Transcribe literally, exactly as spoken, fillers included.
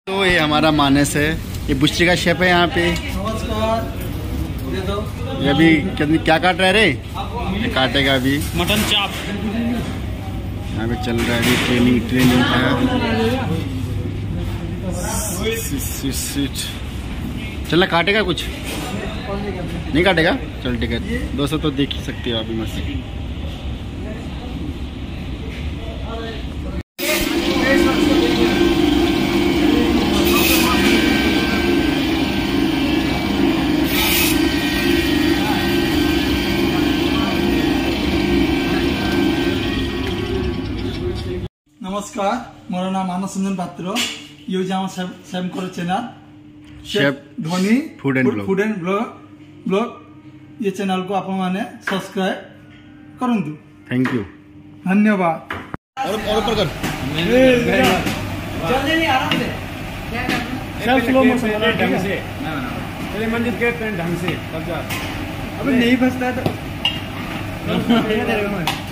तो ये हमारा मानस है, ये बुश्री का शेफ है यहाँ पे। नमस्कार। ये अभी कितनी क्या काट रहा है रे? ये काटेगा अभी मटन चाप। यहाँ पे चल रहा है अभी ट्रेनिंग ट्रेनिंग है। चलना काटेगा कुछ नहीं काटेगा? चल ठीक है दोस्तों, तो देख ही सकते हो अभी मस्त। नमस्कार, मोर नाम मानस रंजन पात्र। ये same channel chef Dhoni food and blog food and blog blog ये चैनल को आप मैंने सब्सक्राइब करूँ। थैंक यू, धन्यवाद। और और ऊपर कर जल्दी नहीं, आराम से सब स्लो मोशन ढंग से। चले मंजिल के ढंग से। अबे नहीं फंसता तो